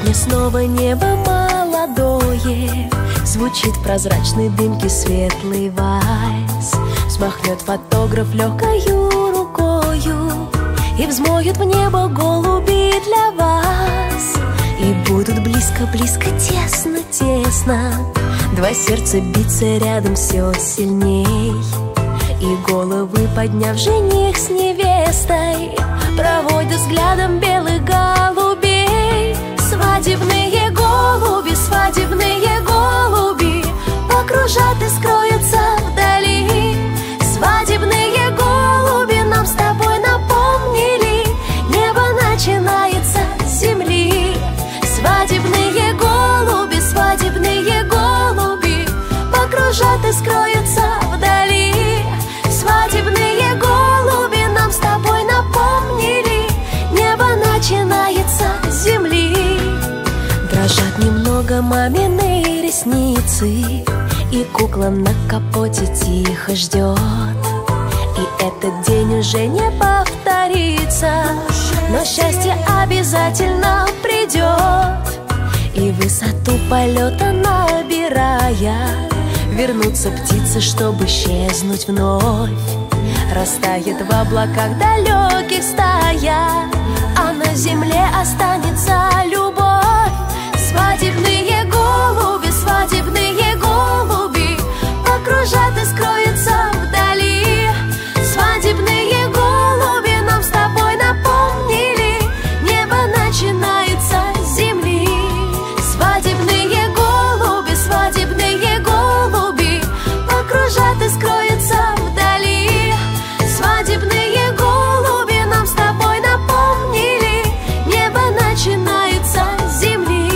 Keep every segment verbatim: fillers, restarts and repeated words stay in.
Сегодня снова небо молодое, звучит в прозрачной дымке светлый вальс. Взмахнет фотограф легкою рукою, и взмоют в небо голуби для вас. И будут близко-близко, тесно-тесно два сердца биться рядом все сильней. И головы подняв, жених с невестой проводят взглядом белых голубей. Свадебные голуби, свадебные голуби покружат и скроются вдали. Свадебные голуби нам с тобой напомнили, небо начинается с земли. Свадебные голуби, свадебные голуби покружат и скроются вдали. Свадебные голуби нам с тобой напомнили, небо начинается с земли. Дрожат немного мамины ресницы, и кукла на капоте тихо ждет. И этот день уже не повторится, но счастье обязательно придет. И высоту полета набирая, вернутся птицы, чтобы исчезнуть вновь. Растает в облаках далеких стая, а на земле останется любовь. Свадебные голуби, свадебные голуби покружат и скроются вдали. Свадебные голуби нам с тобой напомнили, небо начинается с земли. Свадебные голуби, свадебные голуби покружат и скроются вдали. Свадебные голуби нам с тобой напомнили, небо начинается с земли.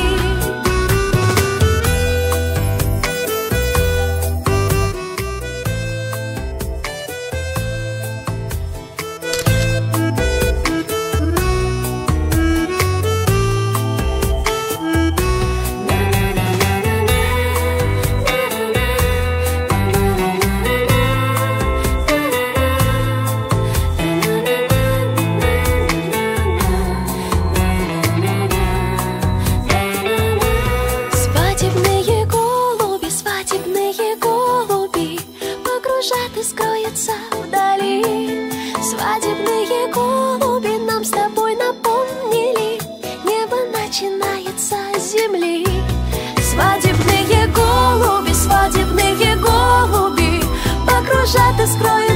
Свадебные голуби, свадебные голуби покружат и скроются вдали. Свадебные голуби нам с тобой напомнили, небо начинается с земли. Свадебные голуби, свадебные голуби покружат и скроются